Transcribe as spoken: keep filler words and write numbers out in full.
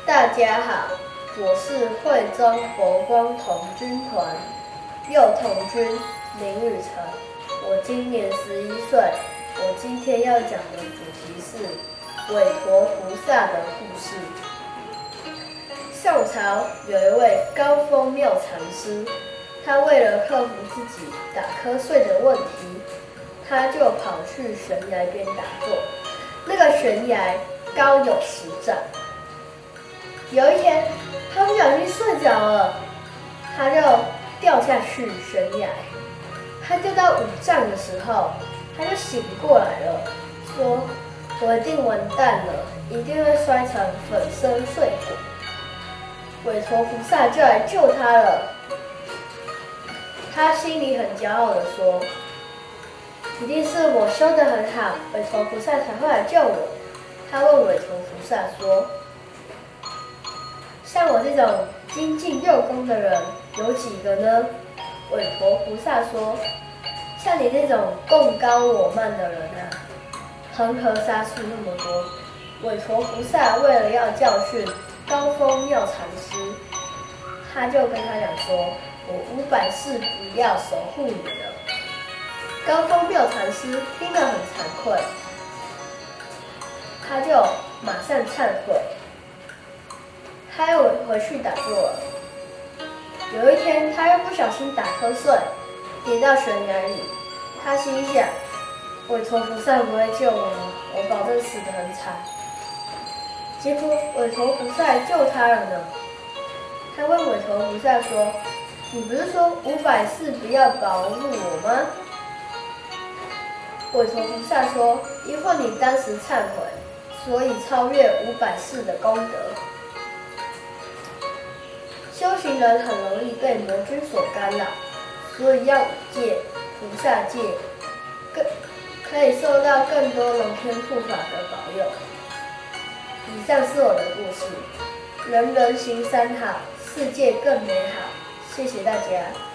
大家好，我是惠中佛光童军团幼童军林雨辰，我今年十一岁。我今天要讲的主题是韦陀菩萨的故事。宋朝有一位高峰妙禅师，他为了克服自己打瞌睡的问题，他就跑去悬崖边打坐。那个悬崖高有十丈。有一天，他不小心睡着了，他就掉下去悬崖。他掉到五丈的时候，他就醒过来了，说：“我一定完蛋了，一定会摔成粉身碎骨。”韦陀菩萨就来救他了。他心里很骄傲地说：“一定是我修得很好，韦陀菩萨才会来救我。”他问韦陀菩萨说：“像我这种精进用功的人有几个呢？”韦陀菩萨说：“像你这种共高我慢的人啊，恒河沙数那么多。”韦陀菩萨为了要教训高峰妙禅师，他就跟他讲说：“我五百世不要守护你了。”高峰妙禅师听了很惭愧，他就马上忏悔，他又回去打坐了。有一天，他又不小心打瞌睡，跌到悬崖里。他心想：韦陀菩萨不会救我，我保证死得很惨。结果韦陀菩萨救他了呢。他问韦陀菩萨说：“你不是说五百世不要保护我吗？”韦陀菩萨说：“因为你当时忏悔，所以超越五百世的功德。”修行人很容易被魔君所干扰，所以要五戒、菩萨戒，更可以受到更多龙天护法的保佑。以上是我的故事，人人行三好，世界更美好。谢谢大家。